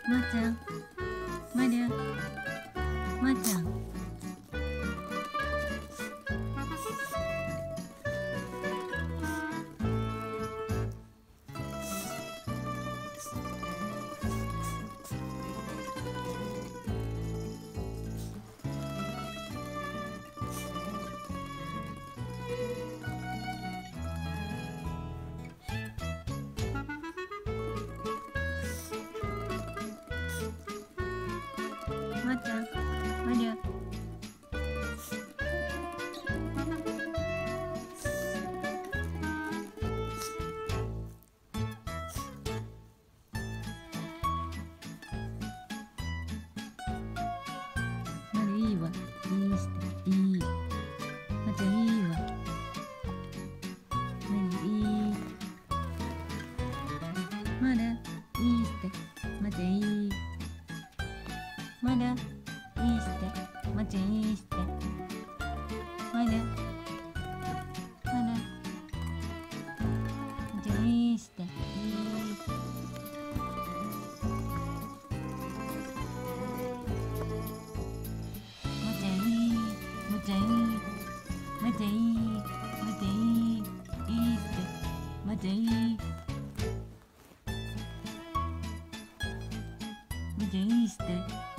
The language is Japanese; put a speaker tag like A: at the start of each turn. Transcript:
A: まーちゃん、まりゅ、まーちゃん。まーちゃん、まりゅ。まりゅいいわ、いいしていい。まーちゃんいいわ。まりゅいい。まるいいして、まーちゃんいい。まるいいして、まーちゃんいいして。まるまる、まーちゃんいいして。いい。まーちゃんいい。まーちゃんいい。まーちゃんいい。まーちゃんいい。いいして。まーちゃんいい。まーちゃんいいして。